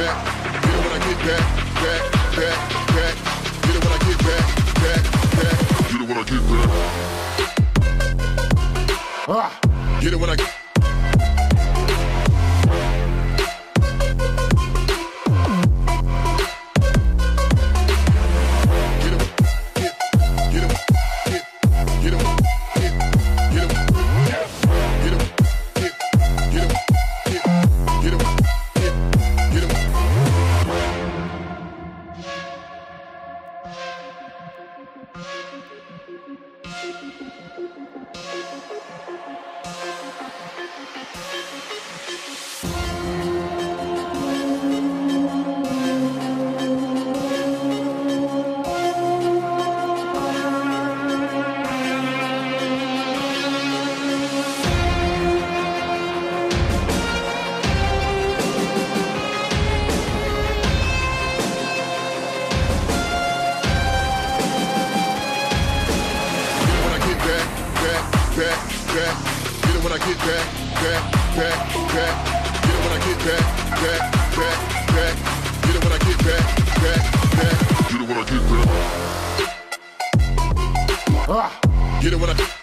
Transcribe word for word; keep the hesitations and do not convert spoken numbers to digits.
back. Get it when I get back, back, back, back. Get it when I get back, back, back. Get it when I get back. Ah, get it when I get. Back, back, get it when I get back, back, back, back. Get it when I get back, back, back, back. Get it when I get back, back, back. Get it when I get back. Ah, get it when I.